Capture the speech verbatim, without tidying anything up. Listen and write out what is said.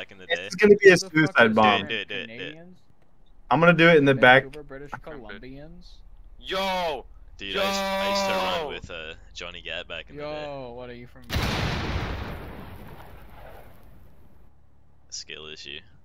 back in the This day. is gonna be a Who the fuck suicide is bomb. Do it, do it, do it, do it. Canadians? I'm gonna do it in the back. Vancouver, British Columbians? Yo! Dude, Yo! I used, I used to run with uh, Johnny Gat back in the day. Yo, what are you from? Skill issue.